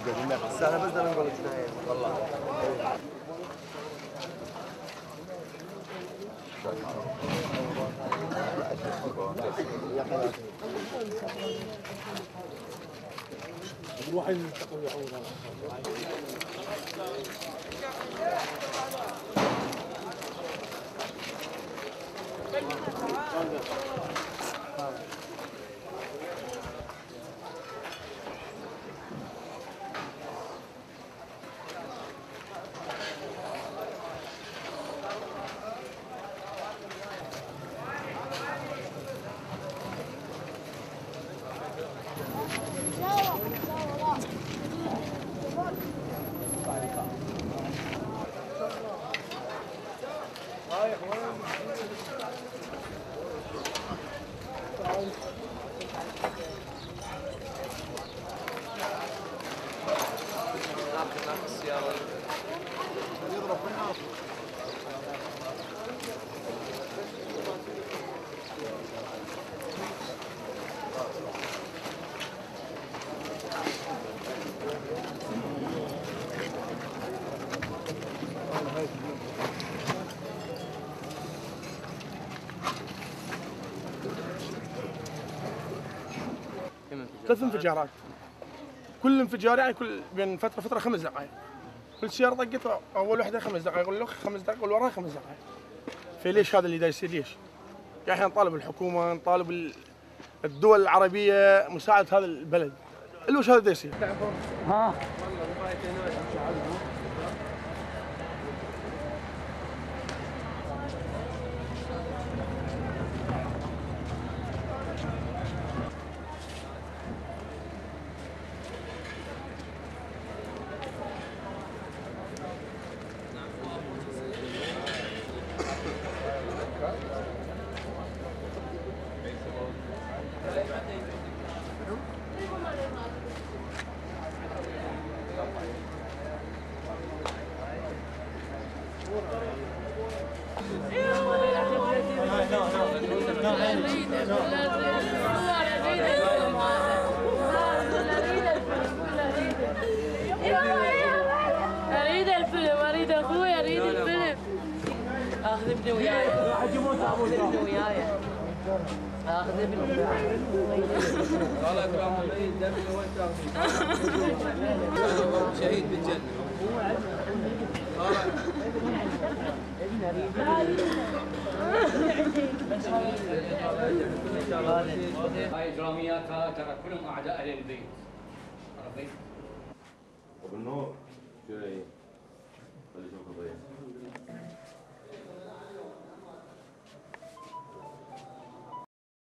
بس انا بس نقول والله نروح نلتقي ويعود ثلاث انفجارات، كل انفجار يعني كل بين فترة 5 دقائق. كل سيارة طقت أول وحدة 5 دقائق والأخ 5 دقائق واللي وراها 5 دقائق. فليش هذا اللي دا يصير ليش؟ يعني احنا نطالب الحكومة، نطالب الدول العربية مساعدة هذا البلد. وش هذا دا يصير؟ ها اريد الفيلم، اريد اخوي، اريد الفيلم. اخذ ابني وياي، اخذ ابني وياي، اخذ ابني وياي. والله اكرم ميت دمي وانت شهيد بالجنه. هاي اجرامياتها ترى كلهم اعداء اهل البيت. عرفت؟ وبالنور جاي خلي يشوف الضيعه.